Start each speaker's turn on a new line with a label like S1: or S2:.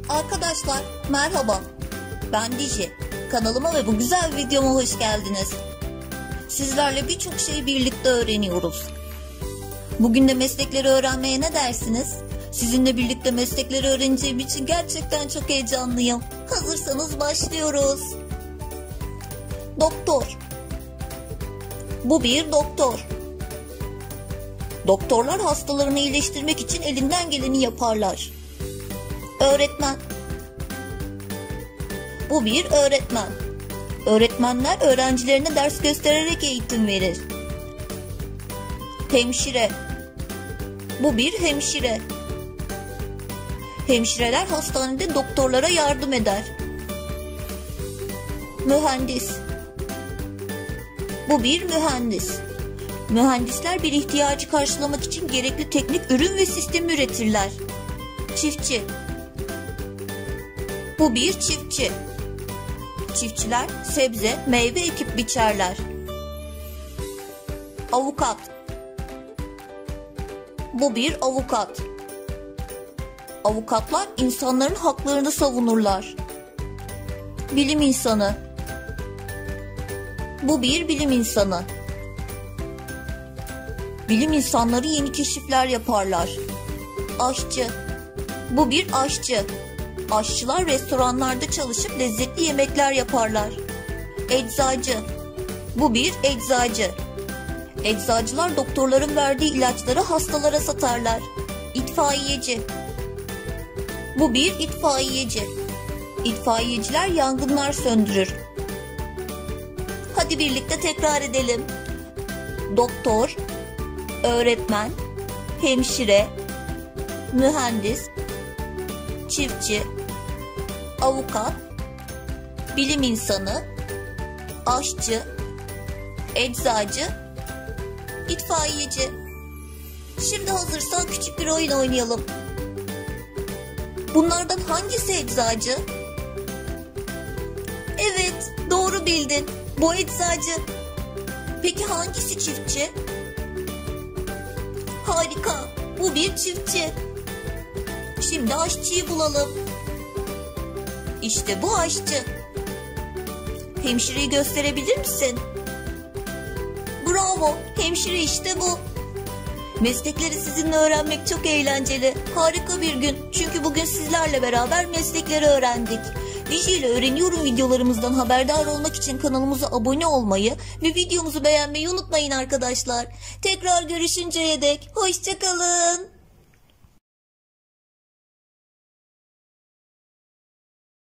S1: Arkadaşlar merhaba, ben Diji. Kanalıma ve bu güzel videoma hoş geldiniz. Sizlerle birçok şey birlikte öğreniyoruz. Bugün de meslekleri öğrenmeye ne dersiniz? Sizinle birlikte meslekleri öğreneceğim için gerçekten çok heyecanlıyım. Hazırsanız başlıyoruz. Doktor. Bu bir doktor. Doktorlar hastalarını iyileştirmek için elinden geleni yaparlar. Öğretmen. Bu bir öğretmen. Öğretmenler öğrencilerine ders göstererek eğitim verir. Hemşire. Bu bir hemşire. Hemşireler hastanede doktorlara yardım eder. Mühendis. Bu bir mühendis. Mühendisler bir ihtiyacı karşılamak için gerekli teknik ürün ve sistemi üretirler. Çiftçi. Bu bir çiftçi. Çiftçiler sebze, meyve ekip biçerler. Avukat. Bu bir avukat. Avukatlar insanların haklarını savunurlar. Bilim insanı. Bu bir bilim insanı. Bilim insanları yeni keşifler yaparlar. Aşçı. Bu bir aşçı. Aşçılar restoranlarda çalışıp lezzetli yemekler yaparlar. Eczacı. Bu bir eczacı. Eczacılar doktorların verdiği ilaçları hastalara satarlar. İtfaiyeci. Bu bir itfaiyeci. İtfaiyeciler yangınlar söndürür. Hadi birlikte tekrar edelim. Doktor, öğretmen, hemşire, mühendis, çiftçi, avukat, bilim insanı, aşçı, eczacı, itfaiyeci. Şimdi hazırsan küçük bir oyun oynayalım. Bunlardan hangisi eczacı? Evet, doğru bildin. Bu eczacı. Peki hangisi çiftçi? Harika, bu bir çiftçi. Şimdi aşçıyı bulalım. İşte bu aşçı. Hemşireyi gösterebilir misin? Bravo, hemşire işte bu. Meslekleri sizinle öğrenmek çok eğlenceli. Harika bir gün. Çünkü bugün sizlerle beraber meslekleri öğrendik. Diji ile öğreniyorum videolarımızdan haberdar olmak için kanalımıza abone olmayı ve videomuzu beğenmeyi unutmayın arkadaşlar. Tekrar görüşünceye dek hoşça kalın.